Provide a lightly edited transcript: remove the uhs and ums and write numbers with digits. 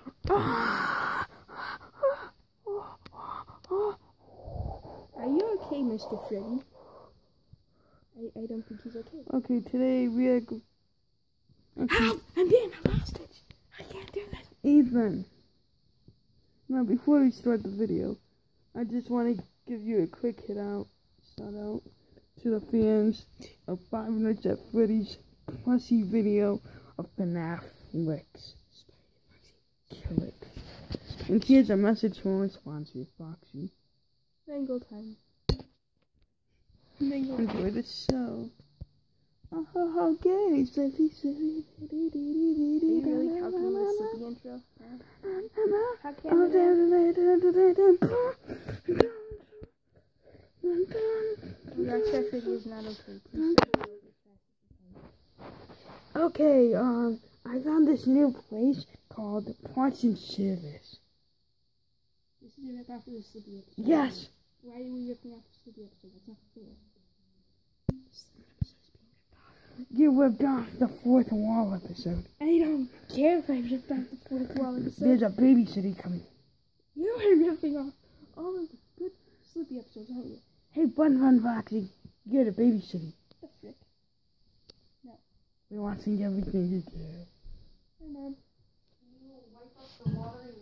Are you okay, Mr. Freddy? I don't think he's okay. Okay, today we are... Help! I'm being a hostage! I can't do this! Ethan! Now, before we start the video, I just want to give you a quick shout out to the fans of 5 Nights at Freddy's plushie video of Fnaf Licks. Kill it. And here's a message from our sponsor, Foxy. Mango time. Enjoy the show. Oh, gay. Are you really copying the Sippy intro? How can Nights at Freddy is not okay. Okay, I found this new place called Parts and Service. This is a rip-off of the Sippy episode. Yes! Why are we ripping off the Sippy episode? That's not fair. You ripped off the 4th wall episode. I don't care if I ripped off the 4th wall episode. There's a baby city coming. You are ripping off all of the good Slippy episodes, aren't you? Hey, Fun Foxy, you're the baby city. The frick? No. We're watching everything you do. Hey, Mom. Can you wipe up the water